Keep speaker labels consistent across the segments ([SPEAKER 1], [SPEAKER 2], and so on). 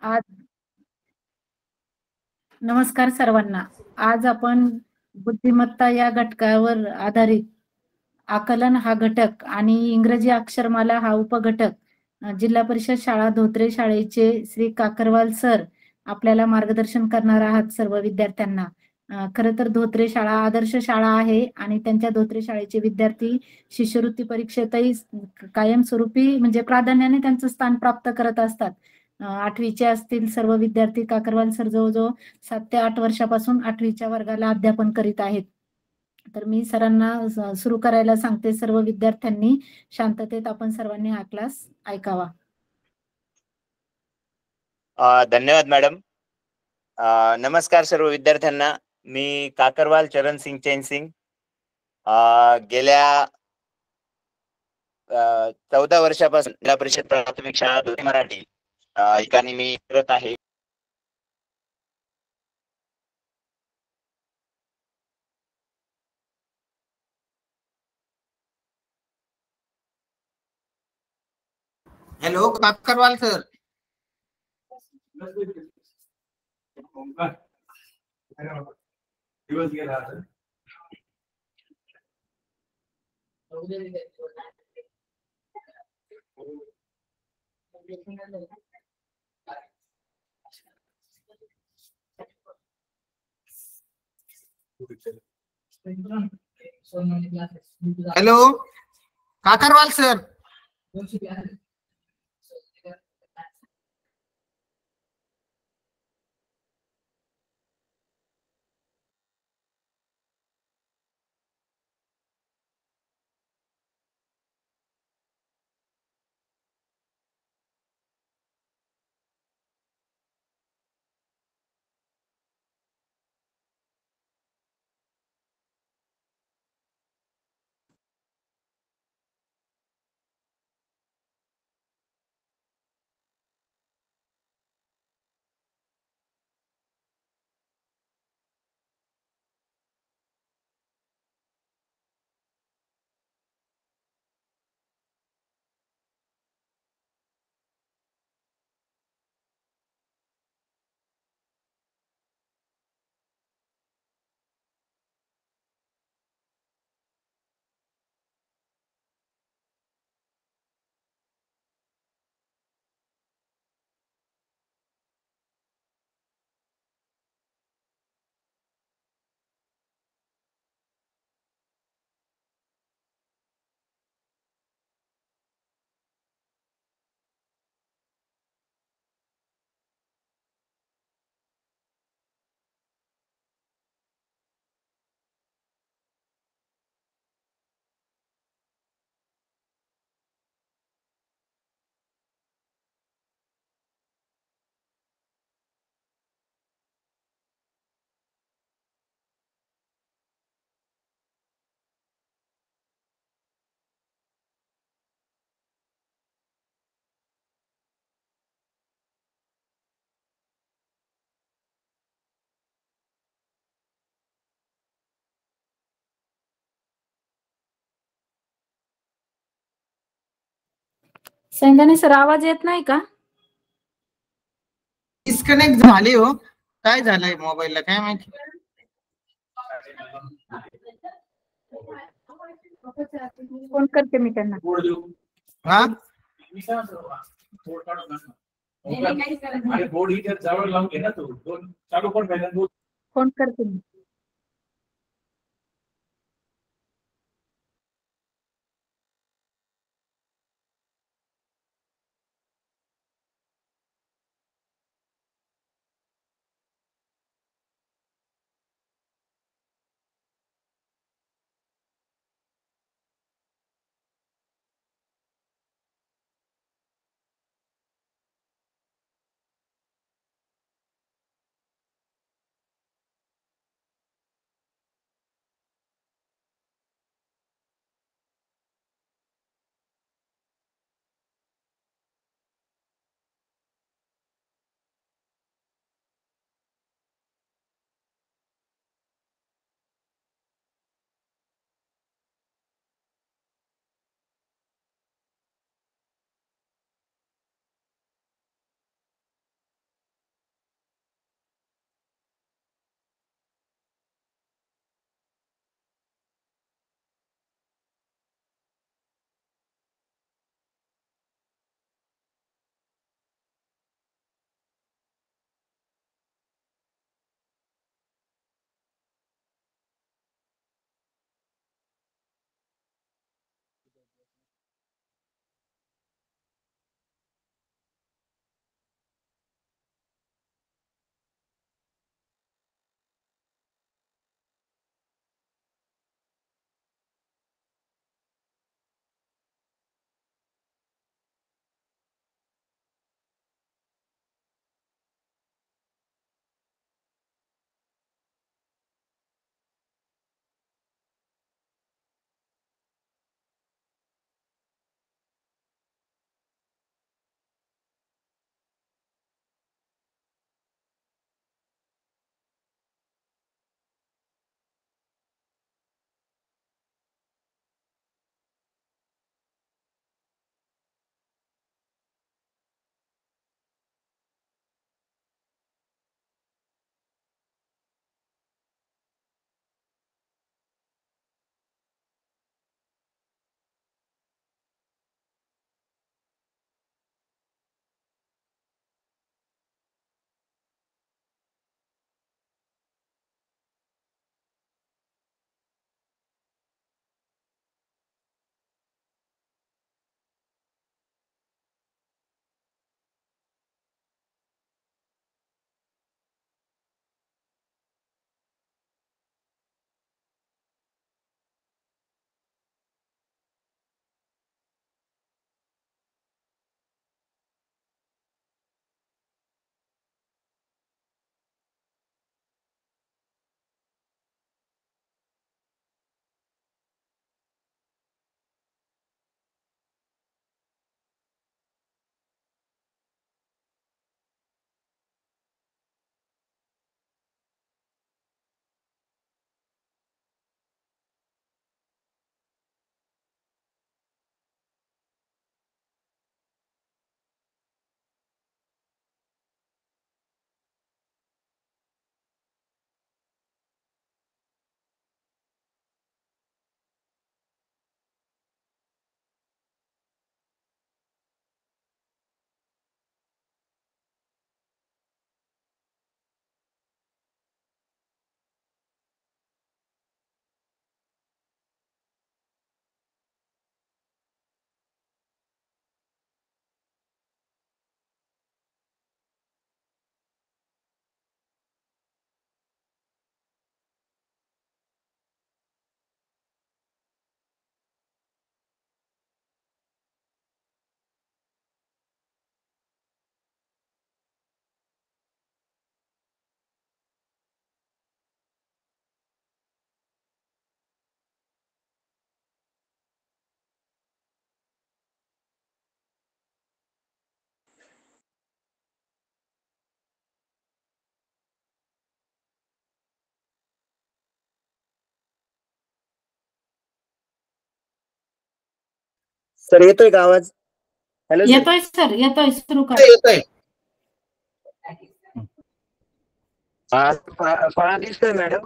[SPEAKER 1] आज नमस्कार सर्वांना. आज आपण बुद्धिमत्ता या घटकावर आधारित आकलन हा घटक आणि इंग्रजी अक्षरमाला हा उपघटक जिल्हा परिषद शाळा धोत्रे शाळेचे श्री काकरवाल सर आपल्याला मार्गदर्शन करणार आहात सर्व विद्यार्थ्यांना. खरं तर धोत्रे शाळा आदर्श शाळा आहे आणि त्यांच्या धोत्रे शाळेचे विद्यार्थी शिष्यवृत्ती परीक्षेतही कायमस्वरूपी म्हणजे प्राधान्याने त्यांचं स्थान प्राप्त करत असतात. 8वीचे असतील सर्व विद्यार्थी काकरवाल सर जवळजवळ 7 ते 8 वर्षापासून 8वीच्या वर्गाला अध्यापन करीत आहेत. तर मी सरांना सुरू करायला सांगते. सर्व विद्यार्थ्यांनी शांततेत आपण सर्वांनी हा क्लास ऐकावा.
[SPEAKER 2] धन्यवाद मॅडम. नमस्कार सर्व विद्यार्थ्यांना. मी काकरवाल चरण सिंग चैन सिंग. गेल्या 14 वर्षापासून जिल्हा परिषद प्राथमिक शाळा धोत्रे मराठी ठिकाणी मी करत आहे.
[SPEAKER 3] Hello Kakarwal sir. दिवस गेला. Hello Kakarwal sir.
[SPEAKER 1] Saindane sir आवाज येत नाही का?
[SPEAKER 3] डिस्कनेक्ट झाले हो. काय झालंय मोबाईलला काय माहिती.
[SPEAKER 1] फोन करते मी त्यांना.
[SPEAKER 3] हा
[SPEAKER 1] फोन करते मी.
[SPEAKER 2] सर येतोय का आवाज? Hello sir.
[SPEAKER 1] येतोय सर, येतोय, सुरू करा.
[SPEAKER 3] येतोय.
[SPEAKER 2] फळा दिसतोय मॅडम?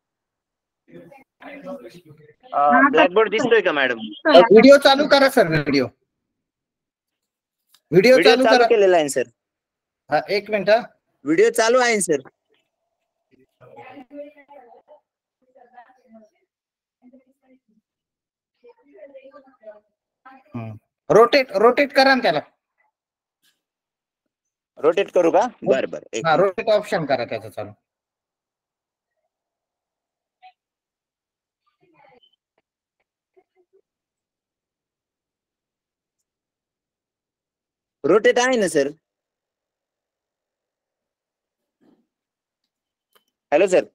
[SPEAKER 1] हा,
[SPEAKER 2] ब्लॅकबोर्ड दिसतोय का मॅडम?
[SPEAKER 1] दिसतोय आता.
[SPEAKER 3] व्हिडिओ चालू करा सर. व्हिडिओ
[SPEAKER 2] व्हिडिओ
[SPEAKER 3] चालू
[SPEAKER 2] चालू
[SPEAKER 3] करा.
[SPEAKER 2] केलेला आहे सर.
[SPEAKER 3] हा, एक मिनिट हा.
[SPEAKER 2] व्हिडिओ चालू आहे सर.
[SPEAKER 3] रोटेट करा ना त्याला.
[SPEAKER 2] रोटेट करू का? बरं बरं, एक
[SPEAKER 3] हा,
[SPEAKER 2] मिनिट.
[SPEAKER 3] रोटेट ऑप्शन करा त्याचं चालू.
[SPEAKER 2] रोटेट आहे ना सर. Hello sir.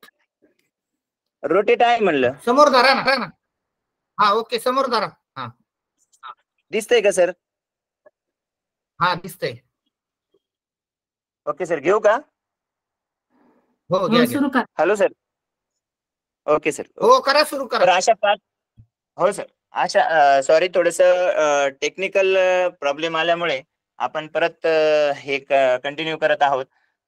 [SPEAKER 2] रोटेट आहे म्हणलं.
[SPEAKER 3] समोर धरा ना. हा, ओके, समोर धरा. हा,
[SPEAKER 2] दिसतंय का सर?
[SPEAKER 3] हा, दिसतंय.
[SPEAKER 2] ओके सर, घेऊ का?
[SPEAKER 3] हो,
[SPEAKER 1] हो,
[SPEAKER 3] घ्या.
[SPEAKER 1] सुरू करा.
[SPEAKER 2] Hello sir. Okay sir.
[SPEAKER 3] हो, करा, सुरू करा.
[SPEAKER 2] तर अशा 5. हो सर. अशा सॉरी, थोडस टेक्निकल प्रॉब्लेम आल्यामुळे आपण परत हे कंटिन्यू करत आहोत.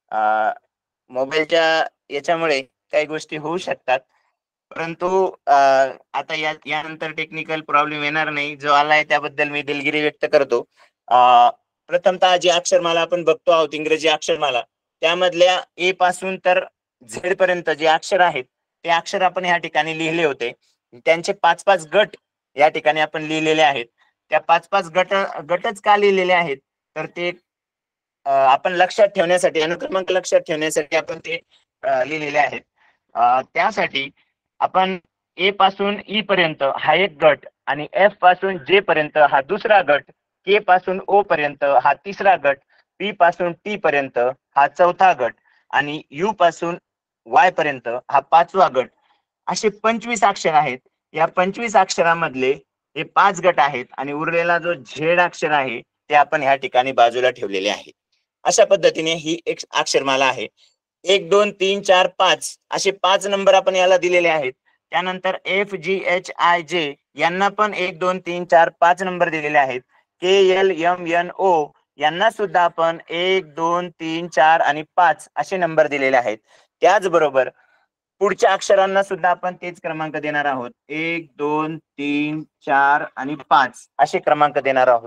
[SPEAKER 2] मोबाईलच्या याच्यामुळे काही गोष्टी होऊ शकतात, परंतु आता यानंतर टेक्निकल प्रॉब्लेम येणार नाही. जो आलाय त्याबद्दल मी दिलगिरी व्यक्त करतो. प्रथमतः जी अक्षरमाला आपण बघतो आहोत, इंग्रजी अक्षरमाला, त्यामधल्या ए पासून तर झेड पर्यंत जे अक्षर आहेत ते अक्षर आपण या ठिकाणी लिहिले होते. त्यांचे 5-5 गट या ठिकाणी आपण लिहिलेले आहेत. त्या 5-5 गटच का लिहिलेले आहेत तर ते आपण लक्षात ठेवण्यासाठी, अनुक्रमांक लक्षात ठेवण्यासाठी आपण ते लिहिलेले आहेत. त्यासाठी आपण ए पासून ई पर्यंत हा एक गट, आणि एफ पासून जे पर्यंत हा दुसरा गट, के पासून ओ पर्यंत हा तिसरा गट, पी पासून टी पर्यंत हा चौथा गट, आणि यू पासून वाय पर्यंत हा 5वा गट, असे 25 अक्षर आहेत. या 25 अक्षरामधले हे 5 गट आहेत, आणि उरलेला जो झेड अक्षर आहे ते आपण ह्या ठिकाणी बाजूला ठेवलेले आहे. अशा पद्धतीने ही एक अक्षरमाला आहे. 1 2 3 4 5 असे 5 नंबर आपण याला दिलेले आहेत. त्यानंतर एफ जी एच आय जे यांना पण 1 2 3 4 5 नंबर दिलेले आहेत. K L M N O यांना सुद्धा आपण 1 2 3 4 आणि 5 असे नंबर दिलेले आहेत. त्याचबरोबर पुढच्या अक्षरांना सुद्धा आपण तेच क्रमांक देणार आहोत. 1 2 3 4 आणि 5 असे क्रमांक देणार आहोत.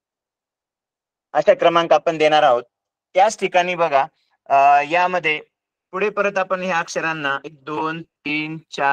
[SPEAKER 2] अशा क्रमांक आपण देणार आहोत. त्याच ठिकाणी बघा, यामध्ये पुढे परत आपण ह्या अक्षरांना 1 2 3 4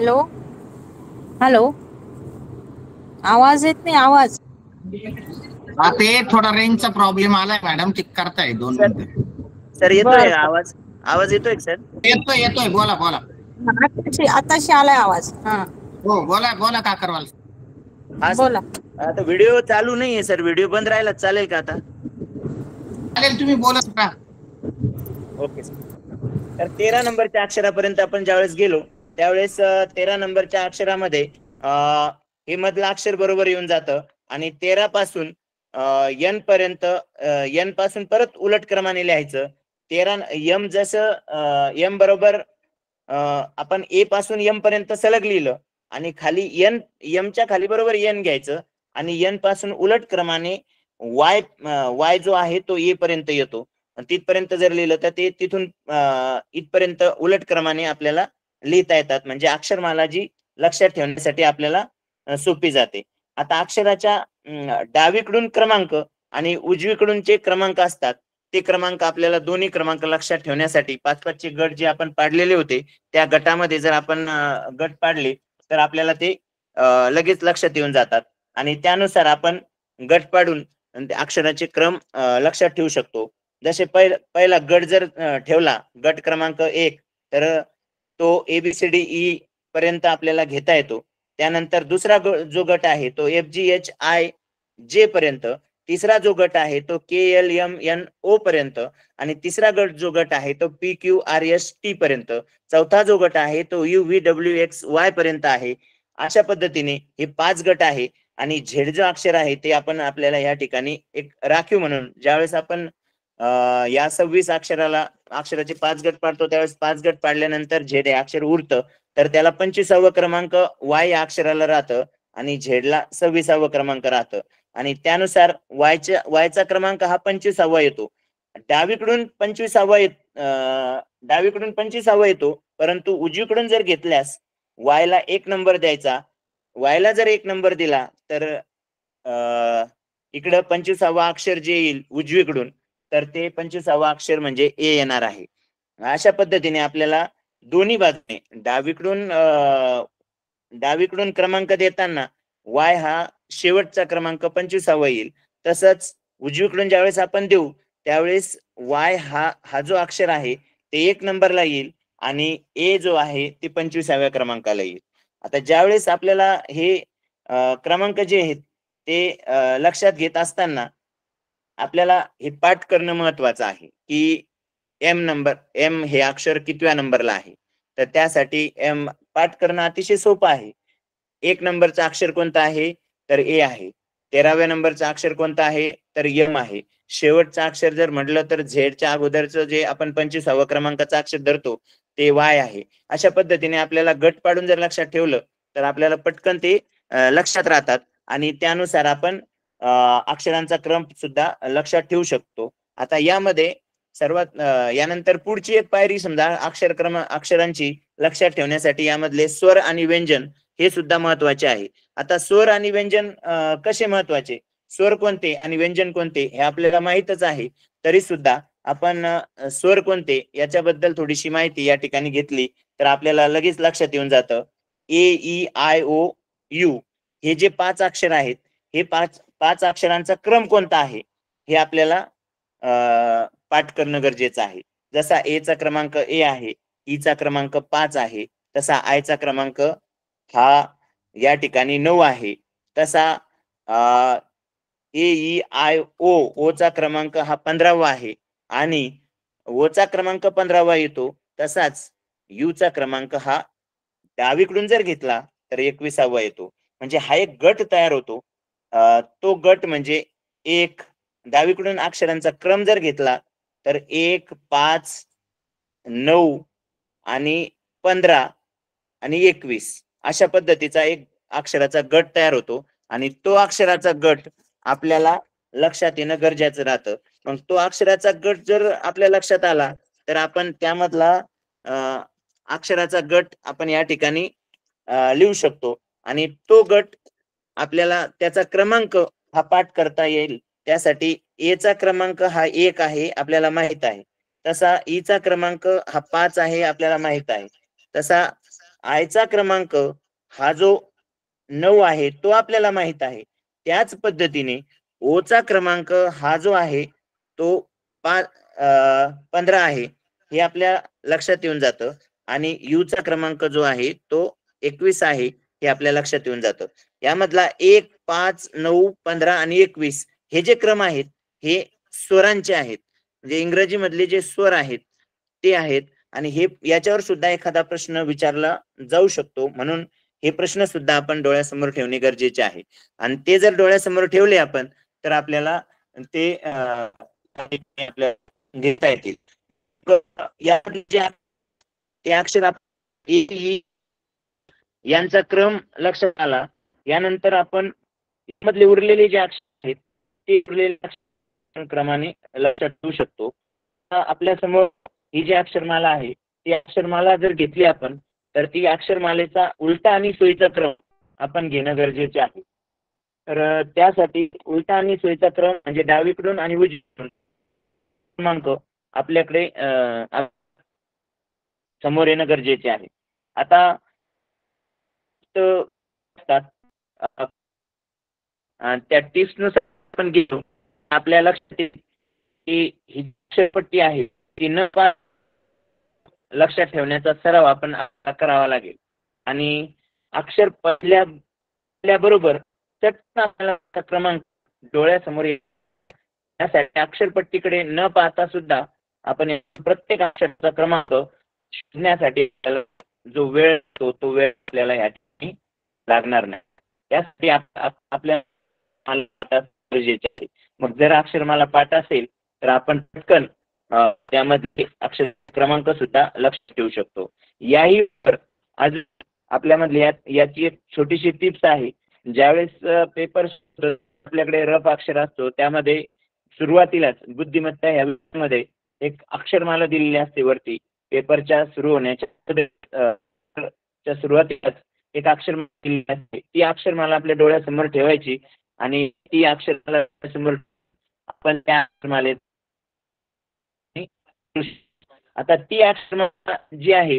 [SPEAKER 4] हॅलो हॅलो, आवाज येत नाही. आवाज
[SPEAKER 3] ते थोडा रेंजचा प्रॉब्लेम आलाय मॅडम, चेक करताय 2
[SPEAKER 2] सर
[SPEAKER 3] मिनिटं.
[SPEAKER 2] सर येतोय
[SPEAKER 4] बर बर.
[SPEAKER 2] आवाज? आवाज येतोय का सर?
[SPEAKER 3] येतोय बोला बोला.
[SPEAKER 4] आताशी आलाय आवाज. हा
[SPEAKER 3] हो बोला बोला काकरवाल.
[SPEAKER 2] हा सर,
[SPEAKER 4] बोला.
[SPEAKER 2] आता व्हिडिओ चालू नाहीये सर, व्हिडिओ बंद राहिला चालेल का आता?
[SPEAKER 3] चालेल, तुम्ही बोलत का.
[SPEAKER 2] Okay sir. तर 13 नंबरच्या अक्षरापर्यंत आपण ज्यावेळेस गेलो त्यावेळेस 13 नंबरच्या अक्षरामध्ये हे मधलं अक्षर बरोबर येऊन जातं आणि 13 पासून एन पर्यंत एन पासून परत उलट क्रमाने लिहायचं. 13 यम जसं यम बरोबर आपण ए पासून एम पर्यंत सलग लिहिलं आणि खाली एन एमच्या खाली बरोबर एन घ्यायचं आणि एन पासून उलट क्रमाने वाय जो आहे तो ए पर्यंत येतो. तिथपर्यंत जर लिहिलं तर ते तिथून इथपर्यंत उलट क्रमाने आपल्याला लिहिता येतात. म्हणजे अक्षरमाला जी लक्षात ठेवण्यासाठी आपल्याला सोपी जाते. आता अक्षराच्या डावीकडून क्रमांक आणि उजवीकडून जे क्रमांक असतात ते क्रमांक आपल्याला दोन्ही क्रमांक लक्षात ठेवण्यासाठी 5-5 चे गट जे आपण पाडलेले होते त्या गटामध्ये जर आपण गट पाडले तर आपल्याला ते लगेच लक्षात येऊन जातात आणि त्यानुसार आपण गट पाडून अक्षराचे क्रम लक्षात ठेवू शकतो. जसे पहिला गट जर ठेवला गट क्रमांक 1 तर तो ABCDE पर्यंत आपल्याला घेता येतो. त्यानंतर दुसरा जो गट आहे तो FGHIJ पर्यंत, तिसरा जो गट आहे तो KLMNO पर्यंत आणि तिसरा जो गट आहे तो PQRST पर्यंत, चौथा जो गट आहे तो UVWXY पर्यंत आहे. अशा पद्धतीने हे 5 गट आहे आणि झेड जो अक्षर आहे ते आपण आपल्याला या ठिकाणी एक राखीव म्हणून ज्यावेळेस आपण या 26 अक्षराचे 5 गट पाडतो त्यावेळेस 5 गट पाडल्यानंतर झेड हे अक्षर उरतं तर त्याला 25वा क्रमांक वाय या अक्षराला राहतं आणि झेडला 26वा क्रमांक राहतं आणि त्यानुसार वायचा क्रमांक हा 25वा येतो. डावीकडून 25वा येतो, परंतु उजवीकडून जर घेतल्यास वायला 1 नंबर द्यायचा. वायला जर 1 नंबर दिला तर इकडं 25वा अक्षर जे येईल उजवीकडून तर ते 25वा अक्षर म्हणजे ए येणार आहे. अशा पद्धतीने आपल्याला दोन्ही बाजूने डावीकडून क्रमांक देताना वाय हा शेवटचा क्रमांक 25वा येईल, तसंच उजवीकडून ज्यावेळेस आपण देऊ त्यावेळेस वाय हा जो अक्षर आहे ते 1 नंबरला येईल आणि ए जो आहे ते 25व्या क्रमांकाला येईल. आता ज्यावेळेस आपल्याला हे क्रमांक जे आहेत ते लक्षात घेत असताना आपल्याला हे पाठ करणं महत्वाचं आहे की एम हे अक्षर कितव्या नंबरला आहे. तर त्यासाठी एम पाठ करणं अतिशय सोपं आहे. 1 नंबरचं अक्षर कोणतं आहे तर ए आहे. 13व्या नंबरचं अक्षर कोणतं आहे तर एम आहे. शेवटचं अक्षर जर म्हटलं तर झेडच्या अगोदरचं जे आपण 25वा क्रमांकाचं अक्षर धरतो ते वाय आहे. अशा पद्धतीने आपल्याला गट पाडून जर लक्षात ठेवलं तर आपल्याला पटकन ते लक्षात राहतात आणि त्यानुसार आपण अक्षरांचा क्रम सुद्धा लक्षात ठेवू शकतो. आता यामध्ये सर्वात यानंतर पुढची एक पायरी समजा अक्षरांची लक्षात ठेवण्यासाठी यामधले स्वर आणि व्यंजन हे सुद्धा महत्वाचे आहे. आता स्वर आणि व्यंजन कसे महत्वाचे, स्वर कोणते आणि व्यंजन कोणते हे आपल्याला माहीतच आहे, तरी सुद्धा आपण स्वर कोणते याच्याबद्दल थोडीशी माहिती या ठिकाणी घेतली तर आपल्याला लगेच लक्षात येऊन जातं. AEIOU हे जे 5 अक्षर आहेत हे 5 अक्षरांचा क्रम कोणता आहे हे आपल्याला पाठ करणं गरजेचं आहे. जसा ए चा क्रमांक ए आहे, ई चा क्रमांक 5 आहे, तसा आय चा क्रमांक हा या ठिकाणी 9 आहे. तसा AEIO ओ चा क्रमांक हा 15वा आहे आणि ओ चा क्रमांक 15वा येतो. तसाच यू चा क्रमांक हा डावीकडून जर घेतला तर 21वा येतो. म्हणजे हा एक गट तयार होतो. तो गट म्हणजे एक डावीकडून अक्षरांचा क्रम जर घेतला तर 1, 5, 9 आणि 15 आणि 21 अशा पद्धतीचा एक अक्षराचा गट तयार होतो आणि तो अक्षराचा गट आपल्याला लक्षात येणं गरजेचं राहतं. मग तो अक्षराचा गट जर आपल्या लक्षात आला तर आपण त्यामधला अक्षराचा गट आपण या ठिकाणी लिहू शकतो आणि तो गट आपल्याला त्याचा क्रमांक हा पाठ करता येईल. त्यासाठी ए चा क्रमांक हा 1 आहे आपल्याला माहित आहे. तसा ई चा क्रमांक हा 5 आहे आपल्याला माहित आहे. तसा आयचा क्रमांक हा जो 9 आहे तो आपल्याला माहित आहे. त्याच पद्धतीने ओचा क्रमांक हा जो आहे तो 15 आहे हे आपल्या लक्षात येऊन जातं आणि यूचा क्रमांक जो आहे तो 21 आहे हे आपल्या लक्षात येऊन जातं. यामधला 1, 5, 9, 15 आणि 21 हे जे क्रम आहेत हे स्वरांचे आहेत, म्हणजे इंग्रजी मधले जे स्वर आहेत ते आहेत आणि हे याच्यावर सुद्धा एखादा प्रश्न विचारला जाऊ शकतो. म्हणून हे प्रश्न सुद्धा आपण डोळ्यासमोर ठेवणे गरजेचे आहे आणि ते जर डोळ्यासमोर ठेवले आपण तर आपल्याला ते आपल्याला घेता येतील. ते अक्षर यांचा क्रम लक्षात आला. यानंतर आपण मधले उरलेले जे अक्षर आहेत ते उरलेल्या क्रमाने लक्षात ठेवू शकतो. आपल्या समोर ही जी अक्षरमाला आहे ती अक्षरमाला जर घेतली आपण तर ती अक्षरमालेचा उलटा आणि सोयीचा क्रम आपण घेणं गरजेचे आहे. तर त्यासाठी उलटा आणि सोयीचा क्रम म्हणजे डावीकडून आणि उजवीकडून क्रमांक आपल्याकडे समोर येणं गरजेचे आहे. आता त्या टिप्स नुसार आपण घेतो आपल्या लक्षात येईल की ही अक्षरपट्टी आहे ती न लक्षात ठेवण्याचा सराव आपण करावा लागेल आणि अक्षर पहिल्याबरोबर चटकन आपल्याला क्रमांक डोळ्यासमोर येईल. त्यासाठी अक्षरपट्टीकडे न पाहता सुद्धा आपण प्रत्येक अक्षराचा क्रमांक शोधण्यासाठी जो वेळ असतो तो वेळ आपल्याला या ठिकाणी लागणार नाही. त्यासाठी आपल्याला गरजेचे आहे. मग जर अक्षरमाला पाठ असेल तर आपण पटकन त्यामध्ये अक्षर क्रमांक सुद्धा लक्षात ठेवू शकतो. याही अजून आपल्यामधली याची एक छोटीशी टिप्स आहे. ज्यावेळेस पेपर आपल्याकडे रफ अक्षर असतो त्यामध्ये सुरुवातीलाच बुद्धिमत्ता या मध्ये एक अक्षरमाला दिलेली असते. वरती पेपरच्या सुरू होण्याच्या सुरुवातीलाच एक अक्षरमाला दिलेली असते. ती अक्षरमाला आपल्या डोळ्यासमोर ठेवायची आणि ती अक्षरमाला समोर आपण त्या अक्षरमालेत आता ती अक्षरमाला जी आहे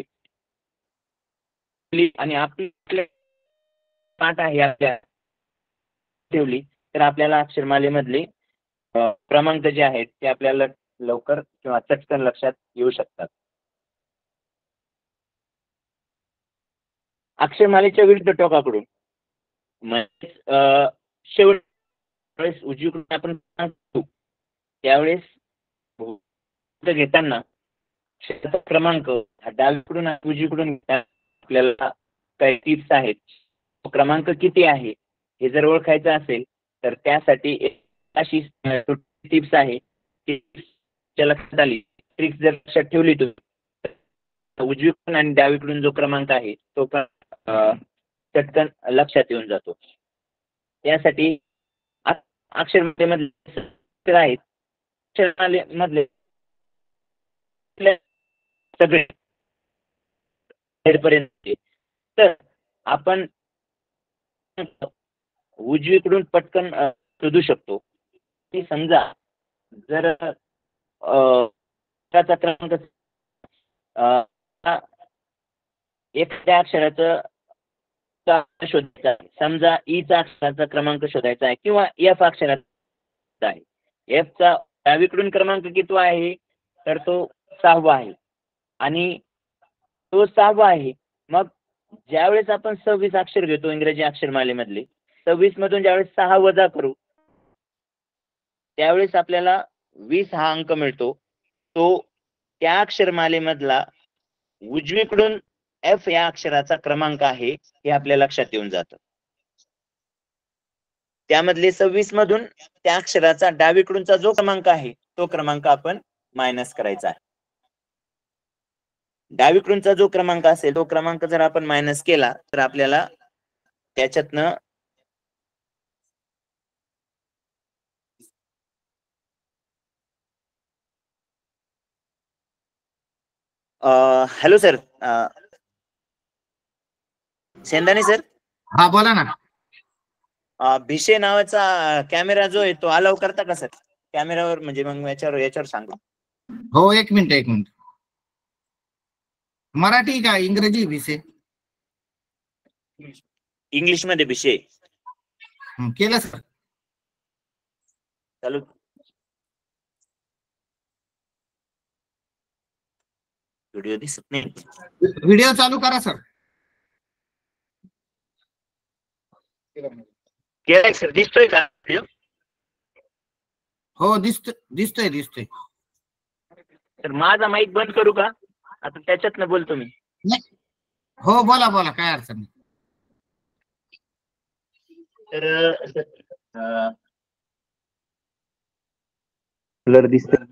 [SPEAKER 2] आणि आपली पाठ आहे आपल्या ठेवली तर आपल्याला अक्षरमालेमधले क्रमांक जे आहेत ते आपल्याला लवकर किंवा चटकन लक्षात येऊ शकतात. अक्षरमालेच्या विरुद्ध टोकाकडून शेवट उजवीकडून आपण त्यावेळेस घेताना क्रमांक डावीकडून उजवीकडून आपल्याला काही टिप्स आहेत. क्रमांक किती आहे हे जर ओळखायचं असेल तर त्यासाठी अशी टिप्स आहे की लक्षात आली ट्रिक्स जर लक्षात ठेवली तर उजवीकडून आणि डावीकडून जो क्रमांक आहे तो चटकन लक्षात येऊन जातो. त्यासाठी अक्षरमालेमधले आहेत अक्षरमालेमधले सगळे पर्यंत तर आपण उजवीकडून पटकन शोधू शकतो. की समजा जर क्रमांक एखाद्या अक्षराचं शोधायचा आहे. समजा ईचा अक्षराचा क्रमांक शोधायचा आहे किंवा एफ अक्षराचा आहे. एफचा डावीकडून क्रमांक किती आहे तर तो 6वा आहे आणि तो 6वा आहे. मग ज्यावेळेस आपण 26 अक्षर घेतो इंग्रजी अक्षरमालेमधले 26 मधून ज्यावेळेस 6 वजा करू त्यावेळेस आपल्याला 20 हा अंक मिळतो. तो त्या अक्षरमालेमधला उजवीकडून एफ या अक्षराचा क्रमांक आहे हे आपल्या लक्षात येऊन जातं. त्यामधले 26 मधून त्या अक्षराचा डावीकडूनचा जो क्रमांक आहे तो क्रमांक आपण मायनस करायचा आहे. डावीकडूनचा जो क्रमांक असेल तो क्रमांक जर आपण मायनस केला तर आपल्याला त्याच्यातनं हॅलो सर, शेंदाणे सर.
[SPEAKER 3] हा बोला ना.
[SPEAKER 2] भिशे नावाचा कॅमेरा जो आहे तो अलाव करता का सर कॅमेरावर, म्हणजे मग याच्यावर सांगा.
[SPEAKER 3] हो एक मिनिट. मराठी का इंग्रजी भिसे?
[SPEAKER 2] इंग्लिश मध्ये विषय
[SPEAKER 3] केलं सर.
[SPEAKER 2] चालू. व्हिडिओ दिसत नाही.
[SPEAKER 3] व्हिडिओ चालू करा सर.
[SPEAKER 2] केलाय सर, दिसतोय का व्हिडिओ?
[SPEAKER 3] हो दिसतोय.
[SPEAKER 2] तर माझा माईक बंद करू का आता? त्याच्यातनं बोलतो मी.
[SPEAKER 3] हो बोला काय अडचण नाही.
[SPEAKER 2] तर ब्लर दिसतोय.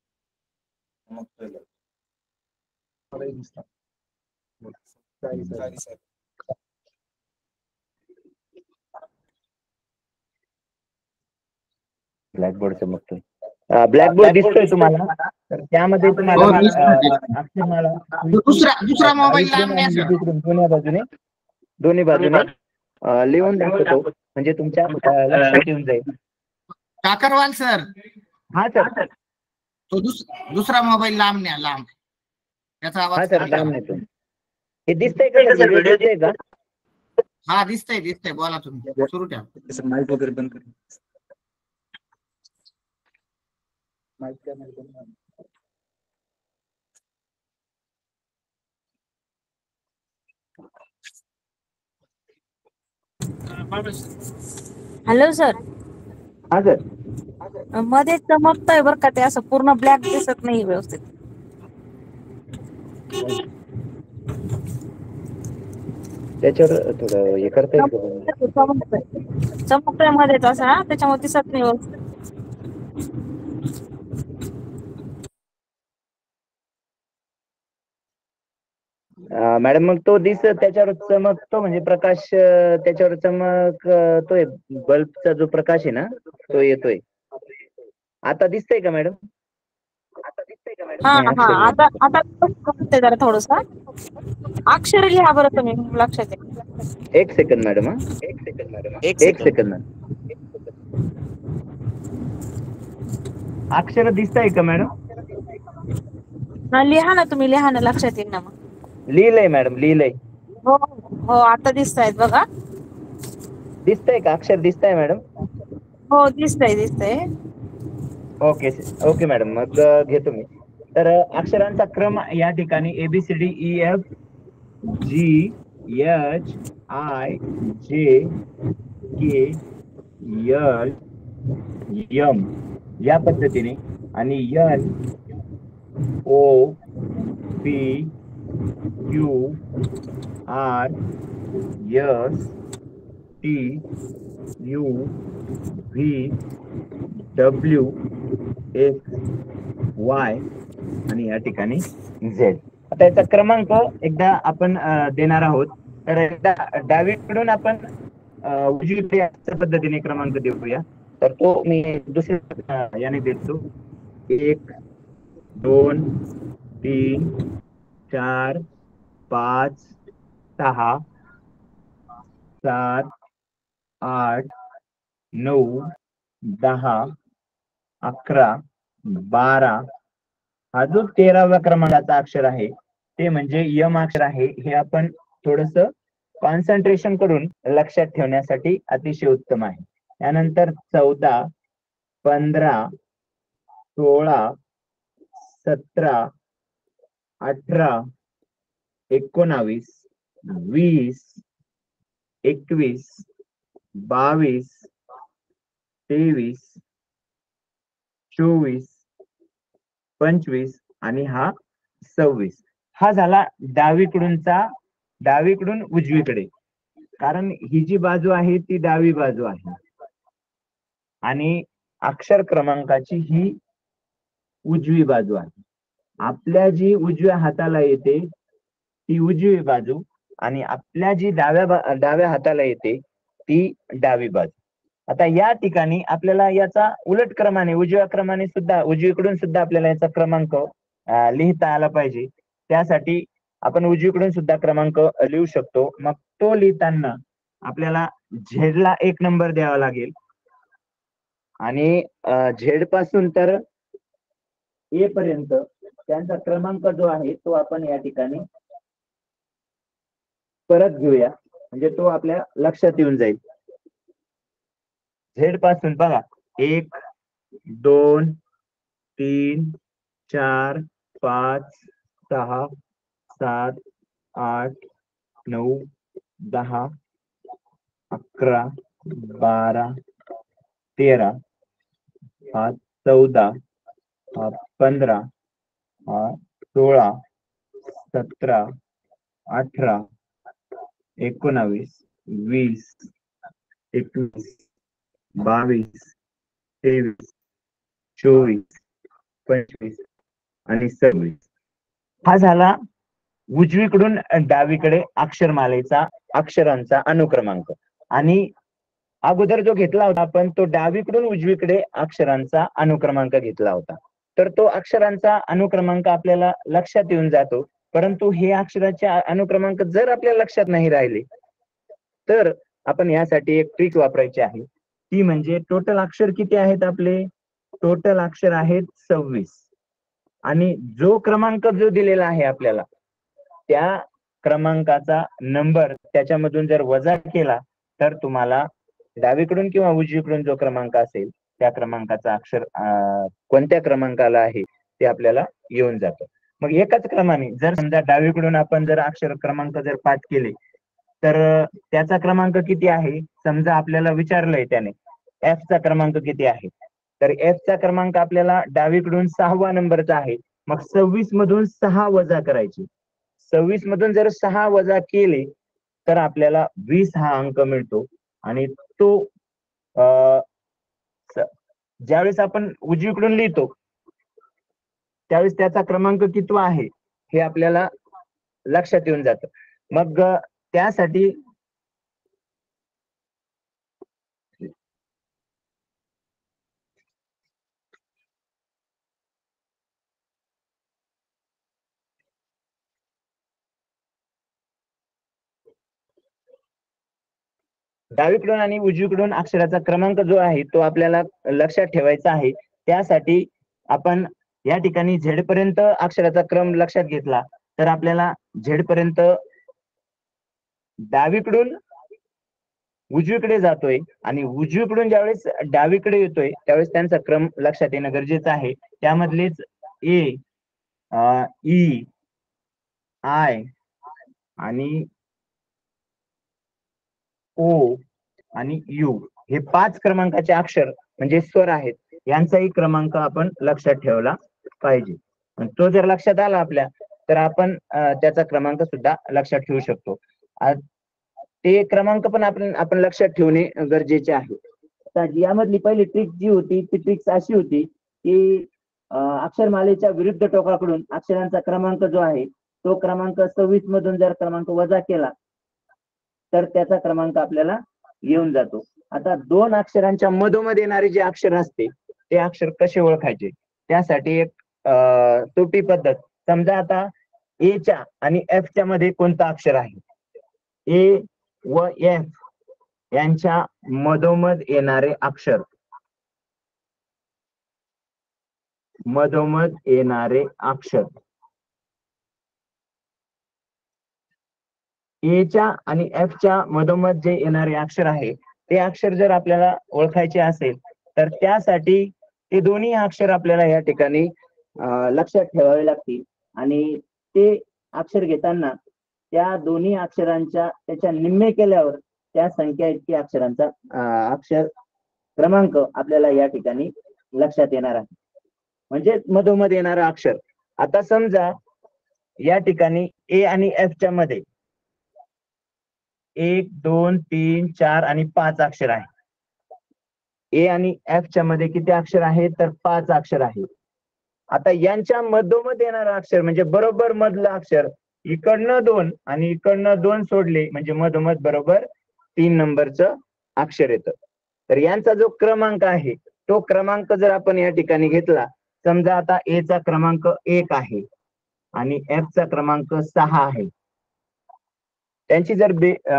[SPEAKER 2] ब्लॅकबोर्ड चमकतोय. ब्लॅकबोर्ड दिसतोय तुम्हाला? तर त्यामध्ये तुम्हाला
[SPEAKER 3] हो, दिसतोय.
[SPEAKER 2] अक्षरमाला
[SPEAKER 3] दुसरा मोबाईल लांब न्या सर.
[SPEAKER 2] उजवीकडून दोन्ही बाजूने लिहून दाखवतो, म्हणजे तुमच्या लक्षात येऊन जाईल.
[SPEAKER 3] काकरवाल सर,
[SPEAKER 2] हा सर.
[SPEAKER 3] तो दुसरा मोबाईल लांब न्या, लांब. त्याचा
[SPEAKER 2] हा
[SPEAKER 3] आवाज
[SPEAKER 2] सर, लांब नेतो. हे दिसतंय का सर? व्हिडिओ दिसतोय का?
[SPEAKER 3] हा दिसतंय. बोला तुम्ही, सुरू ठेवा.
[SPEAKER 2] माईक वगैरे बंद कर.
[SPEAKER 4] Hello sir.
[SPEAKER 2] हा सर.
[SPEAKER 4] मध्ये चमकतंय बरं का, ते असं पूर्ण ब्लॅक दिसत नाही व्यवस्थित.
[SPEAKER 2] त्याच्यावर थोडं हे करता येईल का?
[SPEAKER 4] चमकतोय मध्येच असा, त्याच्यामुळे दिसत नाही व्यवस्थित.
[SPEAKER 2] मॅडम मग तो त्याच्यावर चमकतो, म्हणजे प्रकाश त्याच्यावर चमकतोय. बल्बचा जो प्रकाश आहे ना, तो येतोय. आता दिसतंय का मॅडम?
[SPEAKER 4] हा
[SPEAKER 2] नाही, अक्षर नाही.
[SPEAKER 4] आता चमकतंय जरा थोडस. अक्षर लिहा बरं तुम्ही, लक्षात आहे.
[SPEAKER 2] एक सेकंड मॅडम. एक सेकंड मॅडम. अक्षर दिसतंय का मॅडम?
[SPEAKER 4] लिहा ना तुम्ही, लिहा ना, लक्षात येईल ना मग.
[SPEAKER 2] लिहिलंय मॅडम, लिहिलंय.
[SPEAKER 4] हो आता दिसतायत बघा.
[SPEAKER 2] दिसतंय का? अक्षर दिसतंय मॅडम?
[SPEAKER 4] हो दिसतंय.
[SPEAKER 2] ओके मॅडम, मग घेतो मी. तर अक्षरांचा क्रम या ठिकाणी ABCDEF GHIJKLM या पद्धतीने, आणि NOPQRSTUVWXY आणि या ठिकाणी Z. आता याचा क्रमांक एकदा आपण देणार आहोत. तर एकदा डावीकडून आपण उजवीकडे अशा पद्धतीने क्रमांक देऊया. तर तो मी दुसऱ्या याने देतो. 1 2 3 4 5 6 7 8 9 10 11 12. हा जो 13व्या क्रमांकाचा अक्षर आहे ते म्हणजे यम अक्षर आहे. हे आपण थोडस कॉन्सन्ट्रेशन करून लक्षात ठेवण्यासाठी अतिशय उत्तम आहे. यानंतर 14 15 16 17 18 19 20 21 22 23 24 25 आणि हा 26. हा झाला डावीकडून उजवीकडे, कारण ही जी बाजू आहे ती डावी बाजू आहे आणि अक्षर क्रमांकाची ही उजवी बाजू आहे. आपल्या जी उजव्या हाताला येते ती उजवी बाजू, आणि आपल्या जी डाव्या हाताला येते ती डावी बाजू. आता या ठिकाणी आपल्याला याचा उलट क्रमाने, उजवीकडून सुद्धा आपल्याला याचा क्रमांक लिहिता आला पाहिजे. त्यासाठी आपण उजवीकडून सुद्धा क्रमांक लिहू शकतो. मग तो लिहिताना आपल्याला झेडला 1 नंबर द्यावा लागेल, आणि झेड पासून तर ए पर्यंत त्यांचा क्रमांक जो आहे तो आपण या ठिकाणी परत घेऊया. म्हणजे तो आपल्या लक्षात येऊन जाईल. झेड पासून बघा 1 2 3 4 5 6 7 8 9 10 11 12 13 14 15 16 17 18 19 20 21 22 23 24 25 आणि 26. हा झाला उजवीकडून डावीकडे अक्षरमालेचा अक्षरांचा अनुक्रमांक. आणि अगोदर जो घेतला होता आपण तो डावीकडून उजवीकडे अक्षरांचा अनुक्रमांक घेतला होता. तर तो अक्षरांचा अनुक्रमांक आपल्याला लक्षात येऊन जातो. परंतु हे अक्षराचे अनुक्रमांक जर आपल्या लक्षात नाही राहिले तर आपण यासाठी एक ट्रिक वापरायची आहे. ती म्हणजे टोटल अक्षर किती आहेत आपले? टोटल अक्षर आहेत 26. आणि जो क्रमांक जो दिलेला आहे आपल्याला त्या क्रमांकाचा नंबर त्याच्यामधून जर वजा केला तर तुम्हाला डावीकडून किंवा उजवीकडून जो क्रमांक असेल त्या क्रमांकाचा अक्षर कोणत्या क्रमांकाला आहे ते आपल्याला येऊन जातं. मग एकाच क्रमाने जर समजा डावीकडून आपण जर अक्षर क्रमांक जर पाठ केले तर त्याचा क्रमांक किती आहे समजा आपल्याला विचारलंय त्याने एफ चा क्रमांक किती आहे, तर एफ चा क्रमांक आपल्याला डावीकडून 6वा नंबरचा आहे. मग 26 मधून 6 वजा करायचे. 26 मधून जर 6 वजा केले तर आपल्याला 20 हा अंक मिळतो. आणि तो ज्यावेळेस आपण उजवीकडून लिहितो त्यावेळेस त्याचा क्रमांक कितवा आहे हे आपल्याला लक्षात येऊन जातं. मग त्यासाठी डावीकडून आणि उजवीकडून अक्षराचा क्रमांक जो आहे तो आपल्याला लक्षात ठेवायचा आहे. त्यासाठी आपण या ठिकाणी झेड पर्यंत अक्षराचा क्रम लक्षात घेतला तर आपल्याला झेड पर्यंत डावीकडून उजवीकडे जातोय आणि उजवीकडून ज्यावेळेस डावीकडे येतोय त्यावेळेस त्यांचा क्रम लक्षात येणं गरजेचं आहे. त्यामधलेच ए, ई, आय आणि ओ आणि यू हे 5 क्रमांकाचे अक्षर म्हणजे स्वर आहेत. यांचाही क्रमांक आपण लक्षात ठेवला पाहिजे. तो जर लक्षात आला आपल्या तर आपण त्याचा क्रमांक सुद्धा लक्षात ठेवू शकतो. ते क्रमांक पण आपण लक्षात ठेवणे गरजेचे आहे. तर यामधली पहिली ट्रिक जी होती ती ट्रिक अशी होती की अक्षरमालेच्या विरुद्ध टोकाकडून अक्षरांचा क्रमांक जो आहे तो क्रमांक 26 मधून जर क्रमांक वजा केला तर त्याचा क्रमांक आपल्याला येऊन जातो. आता 2 अक्षरांच्या मधोमध येणारे जे अक्षर असते ते अक्षर कसे ओळखायचे त्यासाठी एक सोपी पद्धत. समजा आता ए च्या आणि एफ च्या मध्ये कोणतं अक्षर आहे, ए व एफ यांच्या मधोमध येणारे अक्षर, मधोमध येणारे अक्षर ए च्या आणि एफ च्या मधोमध जे येणारे अक्षर आहे ते अक्षर जर आपल्याला ओळखायचे असेल तर त्यासाठी ते दोन्ही अक्षर आपल्याला या ठिकाणी लक्षात ठेवावे लागतील. आणि ते अक्षर घेताना त्या दोन्ही अक्षरांच्या त्याच्या निम्मे केल्यावर त्या संख्या इतकी अक्षरांचा अक्षर क्रमांक आपल्याला या ठिकाणी लक्षात येणार आहे. म्हणजे मधोमध येणारा अक्षर. आता समजा या ठिकाणी ए आणि एफ च्या मध्ये 1 2 3 4 आणि 5 अक्षर आहे. ए आणि एफ च्या मध्ये किती अक्षर आहेत तर 5 अक्षर आहे. आता यांच्या मधोमध येणारा अक्षर म्हणजे बरोबर मधलं अक्षर इकडनं 2 आणि इकडनं 2 सोडले म्हणजे मधोमध बरोबर 3 नंबरचं अक्षर येतं. तर यांचा जो क्रमांक आहे तो क्रमांक जर आपण या ठिकाणी घेतला, समजा आता ए चा क्रमांक 1 आहे आणि एफ चा क्रमांक 6 आहे. त्यांची जर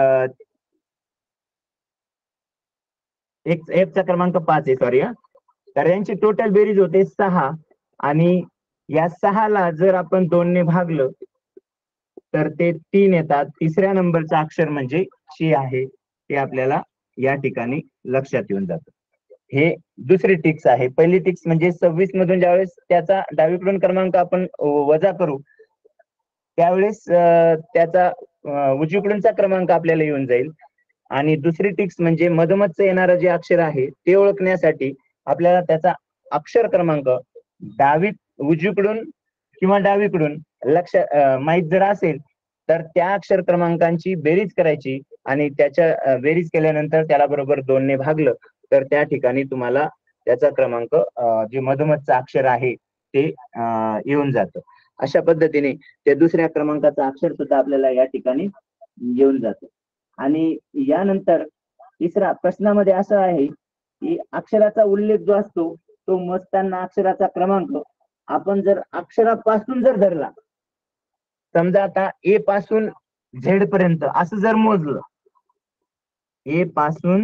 [SPEAKER 2] एफ चा क्रमांक 5 आहे सॉरी तर यांची टोटल बेरीज होते 6 आणि या 6 ला जर आपण 2 ने भागलं तर ते 3 येतात. तिसऱ्या नंबरचं अक्षर म्हणजे शी आहे ते आपल्याला या ठिकाणी लक्षात येऊन जातं. हे दुसरी टिक्स आहे. पहिली टिक्स म्हणजे 26 मधून ज्यावेळेस त्याचा डावीकडून क्रमांक आपण वजा करू त्यावेळेस त्याचा उजवीकडूनचा क्रमांक आपल्याला येऊन जाईल. आणि दुसरी टिक्स म्हणजे मधोमधचं येणारं जे अक्षर आहे ते ओळखण्यासाठी आपल्याला त्याचा अक्षर क्रमांक उजवीकडून किंवा डावीकडून माहित जर असेल तर त्या अक्षर क्रमांकांची बेरीज करायची आणि त्याच्या बेरीज केल्यानंतर त्याला बरोबर 2 ने भागलं तर त्या ठिकाणी तुम्हाला त्याचा क्रमांक जे मधोमधचं अक्षर आहे ते येऊन जातं. अशा पद्धतीने त्या दुसऱ्या क्रमांकाचा अक्षर सुद्धा आपल्याला या ठिकाणी येऊन जातं. आणि यानंतर तिसरा प्रश्नामध्ये असं आहे की अक्षराचा उल्लेख जो असतो तो मोजताना अक्षराचा क्रमांक आपण जर अक्षरापासून जर धरला, समजा आता ए पासून झेड पर्यंत असं जर मोजलं, ए पासून